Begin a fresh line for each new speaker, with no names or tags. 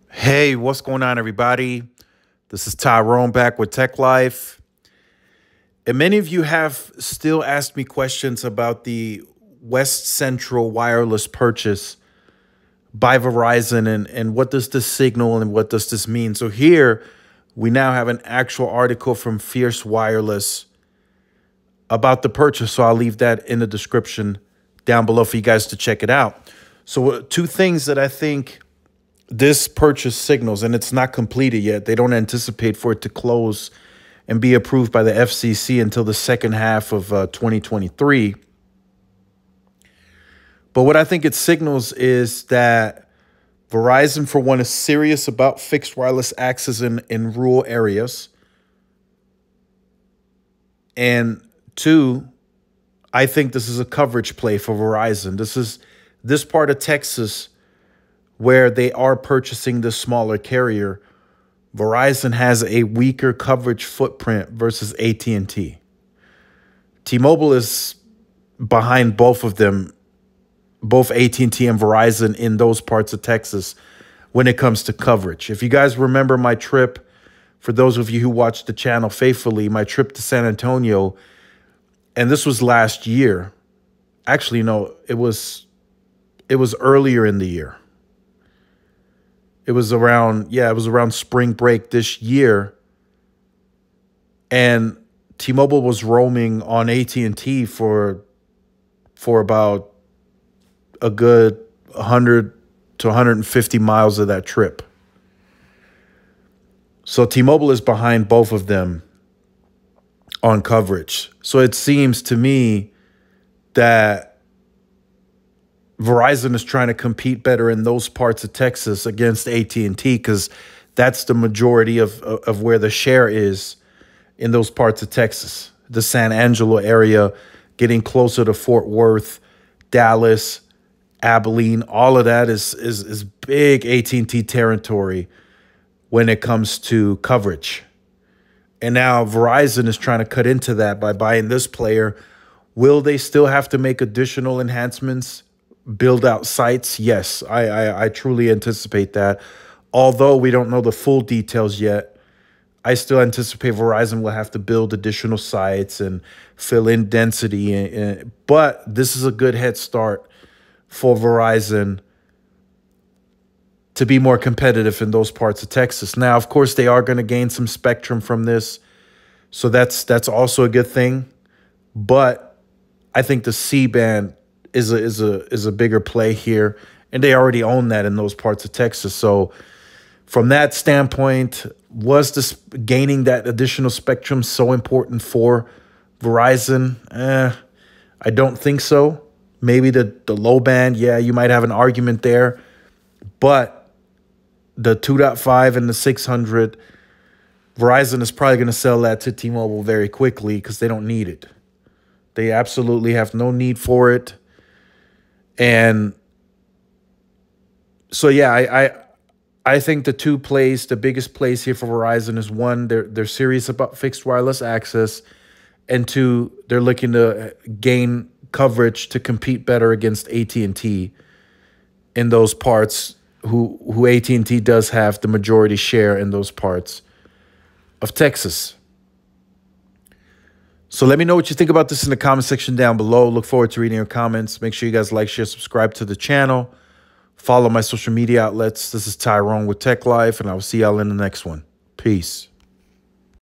Hey, what's going on, everybody? This is Tyrone back with Tech Life. And many of you have still asked me questions about the West Central wireless purchase by Verizon and what does this signal and what does this mean? So here we now have an actual article from Fierce Wireless about the purchase. So I'll leave that in the description down below for you guys to check it out. So two things that I think this purchase signals, and it's not completed yet. They don't anticipate for it to close and be approved by the FCC until the second half of 2023. But what I think it signals is that Verizon, for one, is serious about fixed wireless access in rural areas. And two, I think this is a coverage play for Verizon. This part of Texas where they are purchasing the smaller carrier. Verizon has a weaker coverage footprint versus AT&T. T-Mobile is behind both of them, both AT&T and Verizon in those parts of Texas when it comes to coverage. If you guys remember my trip, for those of you who watch the channel faithfully, my trip to San Antonio, and this was last year. Actually, no, it was earlier in the year. It was around spring break this year. And T-Mobile was roaming on AT&T for about a good 100 to 150 miles of that trip. So T-Mobile is behind both of them on coverage. So it seems to me that Verizon is trying to compete better in those parts of Texas against AT&T because that's the majority of where the share is in those parts of Texas. The San Angelo area, getting closer to Fort Worth, Dallas, Abilene, all of that is big AT&T territory when it comes to coverage. And now Verizon is trying to cut into that by buying this player. Will they still have to make additional enhancements? Build out sites? Yes, I truly anticipate that. Although we don't know the full details yet, I still anticipate Verizon will have to build additional sites and fill in density. But this is a good head start for Verizon to be more competitive in those parts of Texas. Now, of course, they are going to gain some spectrum from this, so that's also a good thing. But I think the C-band is a bigger play here, and they already own that in those parts of Texas. So from that standpoint, was this gaining that additional spectrum so important for Verizon? I don't think so. Maybe the low band, yeah, you might have an argument there, but the 2.5 and the 600, Verizon is probably going to sell that to T-Mobile very quickly because they don't need it. They absolutely have no need for it. And so, yeah, I think the biggest plays here for Verizon is one, they're serious about fixed wireless access, and two, they're looking to gain coverage to compete better against AT&T in those parts, who AT&T does have the majority share in those parts of Texas. So let me know what you think about this in the comment section down below. Look forward to reading your comments. Make sure you guys like, share, subscribe to the channel. Follow my social media outlets. This is Tyrone with Tech Life, and I will see y'all in the next one. Peace.